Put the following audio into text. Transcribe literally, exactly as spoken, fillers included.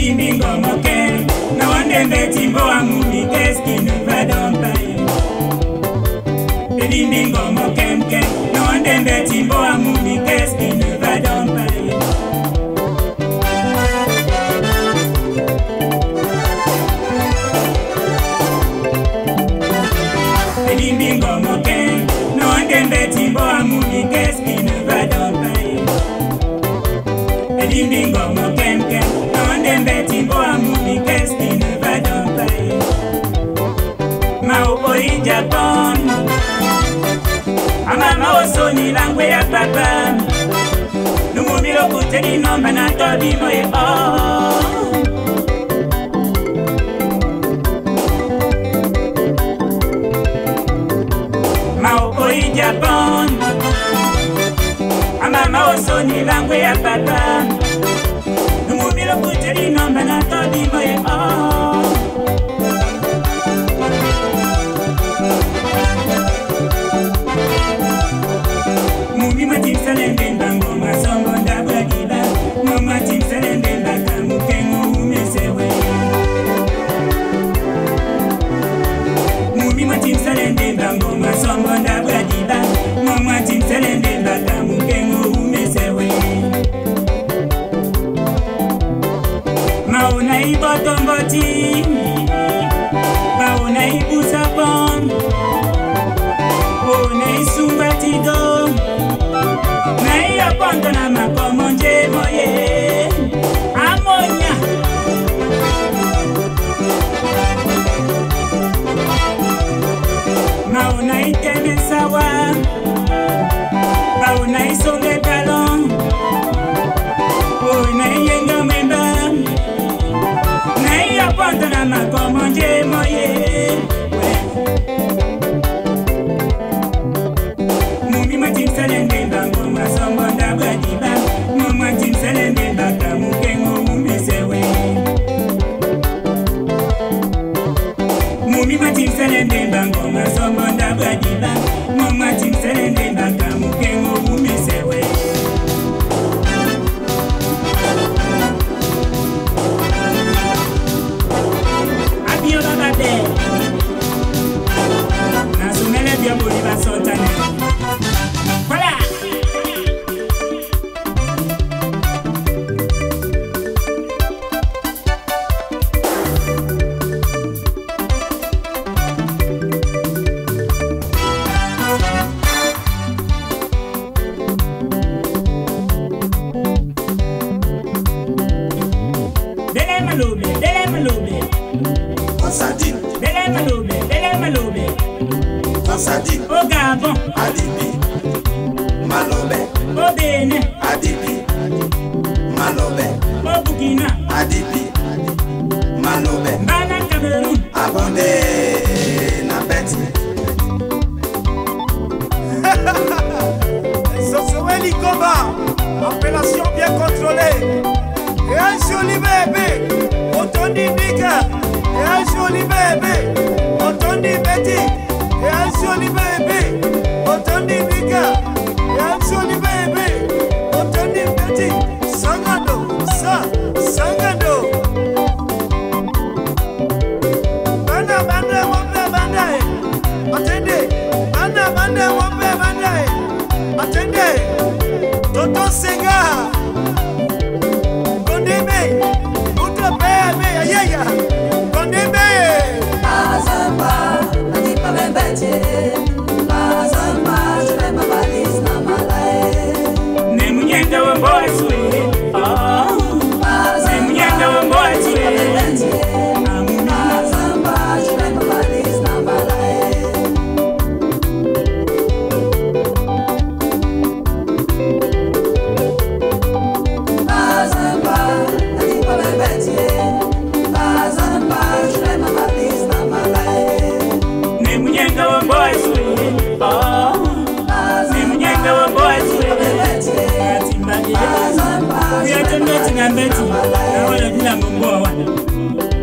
Elimbingo moquel, no ande betimbo amumi, qu'est-ce qui ne va donc pas? Elimbingo mokemke, no ande betimbo amumi, qu'est-ce qui ne va donc pas? Elimbingo moquel, no ande betimbo amumi, qu'est-ce qui ne va donc pas? Elimbingo mokemke, no ande betimbo amumi, qu'est-ce qui ne va donc pas? Mao oi Japon, amama osoni langwe ya papa, numubilo kuteli nomba na tobi moye oh. Mao oi Japon, amama osoni langwe ya papa, numubilo kuteli nomba na tobi moye oh. Mumi matim salende bango masongo ndabadiba, mama tim salende bakamu kengo umesewe. Mumi matim salende bango masongo ndabadiba, mama tim salende bakamu kengo umesewe. Maona ibotomboti, maona ibusapon, maona isumbatido. Naiya ponto na makomo nje moye amonya mauna iteme sawa mauna isonge talon mauna yenga mwemba naiya ponto na makomo nje moye Mumi matim salende bango masongo ndabadiba, mama tim salende bakamu kengo umesewe. Mumi matim salende bango masongo ndabadiba, mama tim salende bakamu kengo umesewe. Abio babade, nasumele diaboli basotane. Voilà. Dele maloube, dele maloube. Osadine. Dele maloube, dele maloube. Osadine. Au Gabon. Adibi. Malobe. Au Bénin. Adibi. Malobe. Au Burkina. Adibi. Malobe. Bana Cameroun. Abonné na bête. Sosoweli Koba, appellation bien contrôlée. Et un joli bébé, Otondi Nika. Et un joli bébé, Otondi Betty. Et un joli bébé, Otondi Nika. Et un joli bébé, Otondi Betty. Sangado, sa, sangado. Banda, banda, wombe, banda. Attendez, banda, banda, wombe, banda. Attendez, Toto Senga. Kondebe, Uta Bebe, Ayaya. Kondebe. Azamba, Adipa Bembete. Azamba, je vais ma valise na malae. Ne munyenda wa boy swe. Ah. Ne munyenda wa boy swe. Azamba, je vais ma valise na malae. Azamba, Adipa Bembete. Azamba, je vais ma valise na malae. Ne munyenda wa boy swe. Ah. Ne munyenda wa boy swe. Atimbali. Ya tembeti ngambeti. Na wala bila mungu wa wana.